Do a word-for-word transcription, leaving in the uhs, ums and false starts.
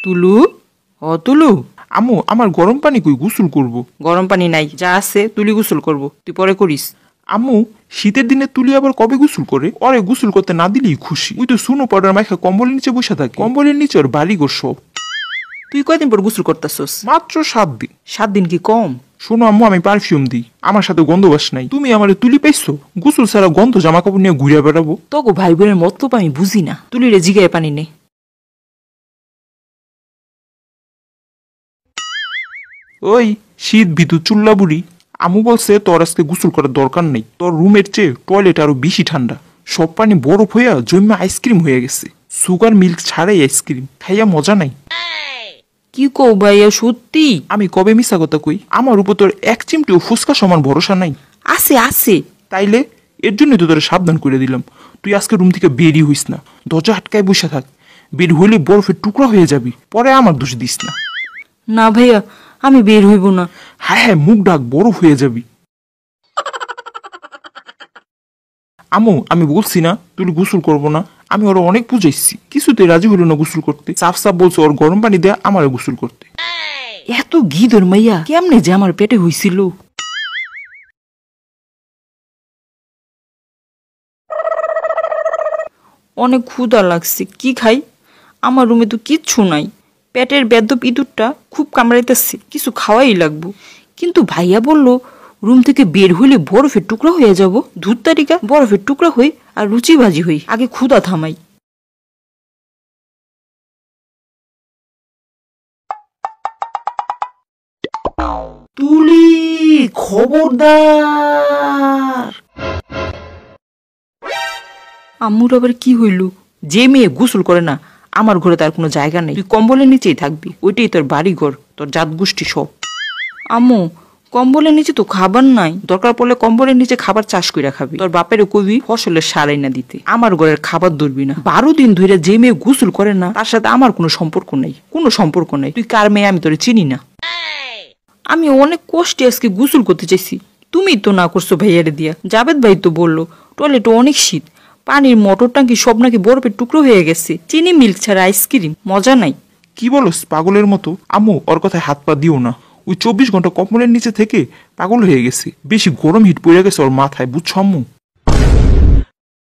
তুলু ও তুলু আম্মু আমার গরম পানি কই গোসল করব। গরম পানি নাই, যা আছে তুলি গোসল করব, তুই পরে করিস। আম্মু শীতের দিনে তুলি আবার কবে গোসল করে? ওরে গোসল করতে না দিলেই খুশি। ওই তো সুনো পাউডার মাখা কম্বলের নিচে বসে থাকে, কম্বলের নিচে ওর বাড়ি ঘর সব। তুই কয়দিন পর গোসল করতেছস? মাত্র সাত দিন। সাত দিন কি কম? শোনো আম্মু, আমি পারফিউম দিই, আমার সাথে গন্ধবাস নাই। তুমি আমার তুলি পাইছো? গোসল ছাড়া গন্ধ জামা কাপড় নিয়ে ঘুরে বেড়াবো? তোকে ভাই বোনের মতলব আমি বুঝি না। তুলিরে জিগায় পানি নে। ওই শীত ভিতু চুল্লা বুড়ি, আম্মু বলছে তোর আজকে গোসল করার দরকার নেই, তোর রুমের চেয়ে টয়লেট আরো বেশি ঠান্ডা, সব পানি বরফ হইয়া জমে আইসক্রিম হয়ে গেছে, সুগার মিল্ক ছাড়াই আইসক্রিম, খাইয়া মজা নাই। কি কও ভাইয়া, সত্যি? আমি কবে মিশা কথা কই? আমার উপর তোর এক চিমটিও ফুসকা সমান ভরসা নাই। আছে আছে। তাইলে এর জন্যই তো তোর সাবধান করে দিলাম, তুই আজকে রুম থেকে বেরি হইস না, দরজা আটকায় বসে থাক, বের হইলে বরফের টুকরা হয়ে যাবি, পরে আমার দোষ দিস না। না ভাইয়া, আমি বের হইব না। হ্যাঁ হ্যাঁ, মুখ ডাক, বরফ হয়ে যাবি। আমু আমি বলছি না তুই গোসল করবো না, আমি ওরা অনেক বুঝাইছি, কিছুতেই রাজি হলো না গোসল করতে। সাফ সাফ বলছো ওর গরম পানি দেয়া আমার গোসল করতে। এত গিদর মাইয়া কেমনে যে আমার পেটে হইছিল। অনেক ক্ষুধা লাগছে, কি খাই? আমার রুমে তো কিচ্ছু নাই, পেটের বেদ্য ইঁদুরটা খুব কামড়াইতেছে, কিছু খাওয়াই লাগবো। কিন্তু ভাইয়া বলল রুম থেকে বের হইলে বরফের টুকরা হয়ে যাব। ধূত তারিকা, বরফের টুকরা হই আর রুচি ভাজি হই, আগে ক্ষুধা থামাই। তুলি, খবরদার! আম্মুর আবার কি হইল? যে মেয়ে গোসল করে না, আমার ঘরে তার কোনো জায়গা নেই, তুই কম্বলের নিচেই থাকবি, ওইটাই তোর বাড়ি ঘর, তোর জাত গোষ্ঠী সব। আম্মু কম্বলের নিচে তো খাবার নাই, দরকার পড়লে কম্বলের নিচে খাবার চাষ করে খাবি, তোর বাপেরও কবি ফসলের সারাই না দিতে, আমার ঘরের খাবার ধরবি না। বারো দিন ধরে যে মেয়ে গোসল করে না তার সাথে আমার কোনো সম্পর্ক নেই, কোনো সম্পর্ক নেই। তুই কার মেয়ে আমি তোরে চিনি না। আমি অনেক কষ্টে আজকে গোসল করতে চাইছি, তুমি তো না করছো ভাইয়ারে দিয়া। জাবেদ ভাই তো বললো টয়লেটে অনেক শীত, পানির মোটর টাঙ্কি সব নাকি বরফের টুকরো হয়ে গেছে, চিনি মিল্ক ছাড়া আইসক্রিম, মজা নাই। কি বলস পাগলের মতো? আম্মু ওর কথায় হাত পা দিও না, ওই চব্বিশ ঘন্টা কম্বলের নিচে থেকে পাগল হয়ে গেছে, বেশি গরম হিট পড়ে গেছে ওর মাথায়, বুঝছো আম্মু?